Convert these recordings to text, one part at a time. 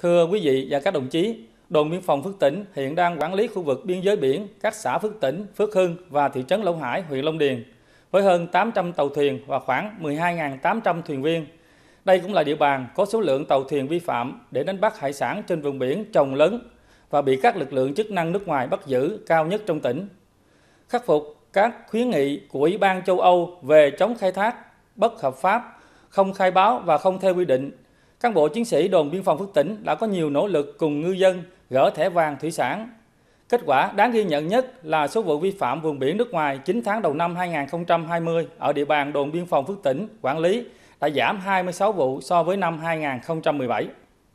Thưa quý vị và các đồng chí, đồn biên phòng Phước Tỉnh hiện đang quản lý khu vực biên giới biển các xã Phước Tỉnh, Phước Hưng và thị trấn Long Hải, huyện Long Điền với hơn 800 tàu thuyền và khoảng 12.800 thuyền viên. Đây cũng là địa bàn có số lượng tàu thuyền vi phạm để đánh bắt hải sản trên vùng biển chồng lớn và bị các lực lượng chức năng nước ngoài bắt giữ cao nhất trong tỉnh. Khắc phục các khuyến nghị của Ủy ban châu Âu về chống khai thác bất hợp pháp, không khai báo và không theo quy định, cán bộ chiến sĩ đồn biên phòng Phước Tỉnh đã có nhiều nỗ lực cùng ngư dân gỡ thẻ vàng thủy sản. Kết quả đáng ghi nhận nhất là số vụ vi phạm vùng biển nước ngoài 9 tháng đầu năm 2020 ở địa bàn đồn biên phòng Phước Tỉnh quản lý đã giảm 26 vụ so với năm 2017.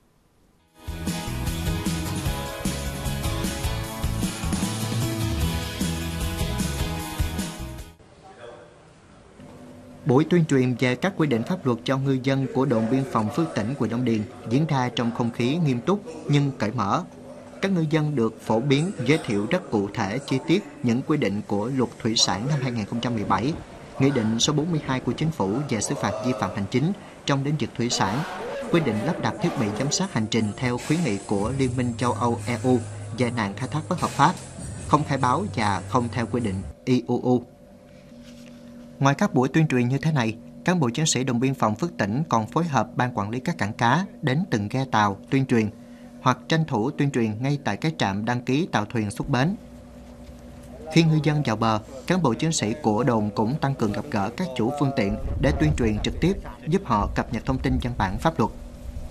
Buổi tuyên truyền về các quy định pháp luật cho ngư dân của đồn biên phòng Phước Tỉnh, huyện Long Điền diễn ra trong không khí nghiêm túc nhưng cởi mở. Các ngư dân được phổ biến giới thiệu rất cụ thể chi tiết những quy định của Luật Thủy sản năm 2017, Nghị định số 42 của Chính phủ về xử phạt vi phạm hành chính trong lĩnh vực thủy sản, quy định lắp đặt thiết bị giám sát hành trình theo khuyến nghị của Liên minh châu Âu EU về nạn khai thác bất hợp pháp, không khai báo và không theo quy định IUU. Ngoài các buổi tuyên truyền như thế này, cán bộ chiến sĩ đồn biên phòng Phước Tỉnh còn phối hợp ban quản lý các cảng cá đến từng ghe tàu tuyên truyền hoặc tranh thủ tuyên truyền ngay tại cái trạm đăng ký tàu thuyền xuất bến. Khi ngư dân vào bờ, cán bộ chiến sĩ của đồn cũng tăng cường gặp gỡ các chủ phương tiện để tuyên truyền trực tiếp, giúp họ cập nhật thông tin văn bản pháp luật.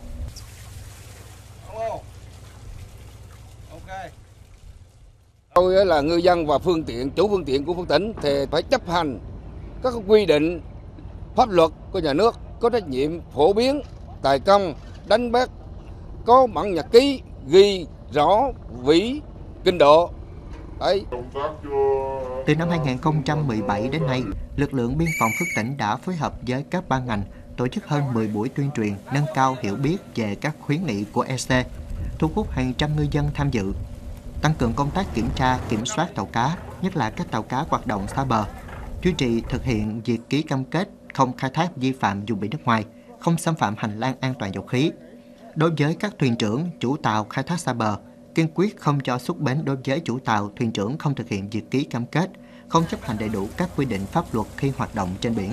Tôi là ngư dân và chủ phương tiện của Phước Tỉnh thì phải chấp hành các quy định pháp luật của nhà nước, có trách nhiệm phổ biến tài công đánh bắt, có bản nhật ký ghi rõ vĩ kinh độ. Đấy. Từ năm 2017 đến nay, lực lượng biên phòng Phước Tỉnh đã phối hợp với các ban ngành tổ chức hơn 10 buổi tuyên truyền nâng cao hiểu biết về các khuyến nghị của EC, thu hút hàng trăm ngư dân tham dự, tăng cường công tác kiểm tra, kiểm soát tàu cá, nhất là các tàu cá hoạt động xa bờ, duy trì thực hiện việc ký cam kết không khai thác vi phạm vùng biển nước ngoài, không xâm phạm hành lang an toàn dầu khí. Đối với các thuyền trưởng, chủ tàu khai thác xa bờ, kiên quyết không cho xuất bến đối với chủ tàu, thuyền trưởng không thực hiện việc ký cam kết, không chấp hành đầy đủ các quy định pháp luật khi hoạt động trên biển.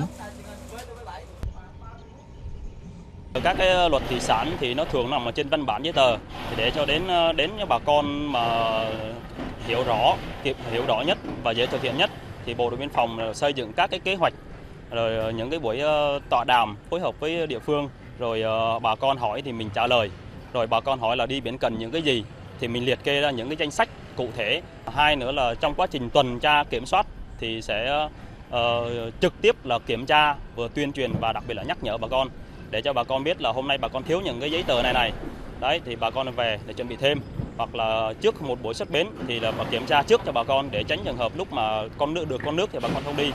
Các cái luật thủy sản thì nó thường nằm ở trên văn bản giấy tờ, thì để cho đến bà con mà hiểu rõ nhất và dễ thực hiện nhất thì Bộ đội biên phòng xây dựng các cái kế hoạch, rồi những cái buổi tọa đàm phối hợp với địa phương, rồi bà con hỏi thì mình trả lời, rồi bà con hỏi là đi biển cần những cái gì thì mình liệt kê ra những cái danh sách cụ thể. Hai nữa là trong quá trình tuần tra kiểm soát thì sẽ trực tiếp là kiểm tra, vừa tuyên truyền và đặc biệt là nhắc nhở bà con để cho bà con biết là hôm nay bà con thiếu những cái giấy tờ này. Đấy thì bà con về để chuẩn bị thêm, hoặc là trước một buổi xuất bến thì là kiểm tra trước cho bà con để tránh trường hợp lúc mà con nước thì bà con không đi.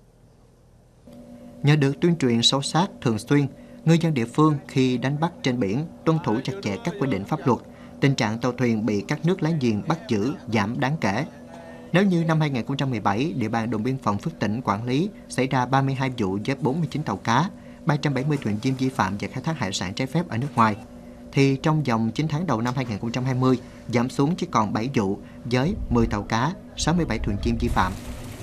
Nhờ được tuyên truyền sâu sát thường xuyên, ngư dân địa phương khi đánh bắt trên biển tuân thủ chặt chẽ các quy định pháp luật, tình trạng tàu thuyền bị các nước láng giềng bắt giữ giảm đáng kể. Nếu như năm 2017, địa bàn đồn biên phòng Phước Tỉnh quản lý xảy ra 32 vụ với 49 tàu cá, 370 thuyền viên vi phạm về khai thác hải sản trái phép ở nước ngoài, thì trong vòng 9 tháng đầu năm 2020 giảm xuống chỉ còn 7 vụ với 10 tàu cá, 67 thuyền viên vi phạm.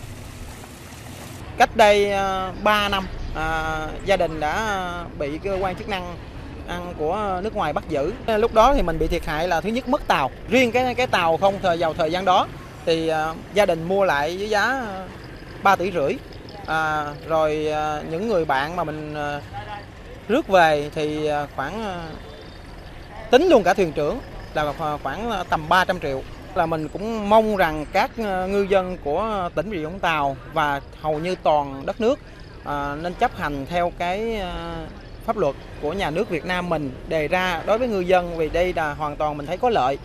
Cách đây 3 năm, gia đình đã bị cơ quan chức năng của nước ngoài bắt giữ. Lúc đó thì mình bị thiệt hại là thứ nhất mất tàu. Riêng cái tàu không vào thời gian đó thì gia đình mua lại với giá 3,5 tỷ. Rồi những người bạn mà mình rước về thì khoảng tính luôn cả thuyền trưởng là khoảng tầm 300 triệu. Là mình cũng mong rằng các ngư dân của tỉnh Bà Rịa Vũng Tàu và hầu như toàn đất nước nên chấp hành theo cái pháp luật của nhà nước Việt Nam mình đề ra đối với ngư dân, vì đây là hoàn toàn mình thấy có lợi.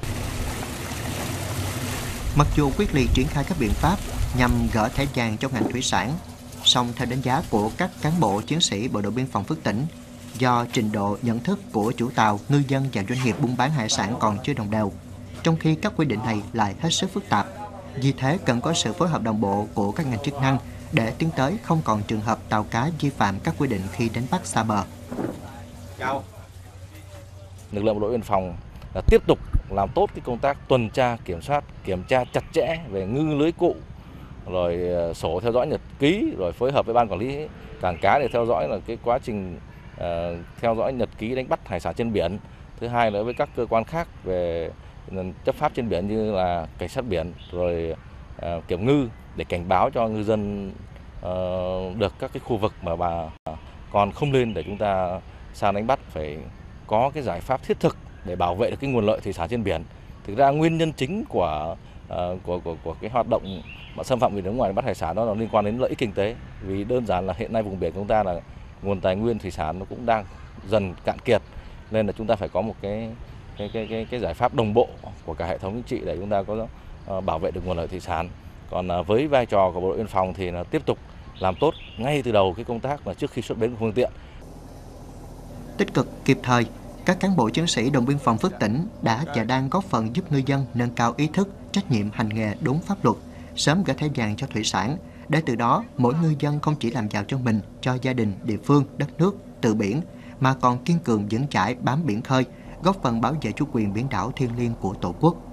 Mặc dù quyết liệt triển khai các biện pháp nhằm gỡ thẻ vàng cho ngành thủy sản, song theo đánh giá của các cán bộ chiến sĩ Bộ đội biên phòng Phước Tỉnh, do trình độ nhận thức của chủ tàu, ngư dân và doanh nghiệp buôn bán hải sản còn chưa đồng đều, trong khi các quy định này lại hết sức phức tạp. Vì thế cần có sự phối hợp đồng bộ của các ngành chức năng để tiến tới không còn trường hợp tàu cá vi phạm các quy định khi đánh bắt xa bờ. Lực lượng bộ đội biên phòng là tiếp tục làm tốt cái công tác tuần tra kiểm soát, kiểm tra chặt chẽ về ngư lưới cụ, rồi sổ theo dõi nhật ký, rồi phối hợp với ban quản lý cảng cá để theo dõi là cái quá trình theo dõi nhật ký đánh bắt hải sản trên biển. Thứ hai nữa với các cơ quan khác về chấp pháp trên biển như là cảnh sát biển, rồi kiểm ngư để cảnh báo cho ngư dân được các cái khu vực mà bà còn không lên để chúng ta sang đánh bắt, phải có cái giải pháp thiết thực để bảo vệ được cái nguồn lợi thủy sản trên biển. Thực ra nguyên nhân chính của cái hoạt động mà xâm phạm vùng biển nước ngoài đánh bắt hải sản đó là liên quan đến lợi ích kinh tế, vì đơn giản là hiện nay vùng biển của chúng ta là nguồn tài nguyên thủy sản nó cũng đang dần cạn kiệt, nên là chúng ta phải có một cái giải pháp đồng bộ của cả hệ thống chính trị để chúng ta có bảo vệ được nguồn lợi thủy sản. Còn với vai trò của Bộ đội Biên phòng thì là tiếp tục làm tốt ngay từ đầu cái công tác là trước khi xuất bến của phương tiện. Tích cực kịp thời, các cán bộ chiến sĩ đồn biên phòng Phước Tỉnh đã và đang góp phần giúp ngư dân nâng cao ý thức, trách nhiệm hành nghề đúng pháp luật, sớm gỡ thẻ vàng cho thủy sản, để từ đó mỗi ngư dân không chỉ làm giàu cho mình, cho gia đình, địa phương, đất nước, từ biển, mà còn kiên cường vững chãi bám biển khơi, góp phần bảo vệ chủ quyền biển đảo thiêng liêng của Tổ quốc.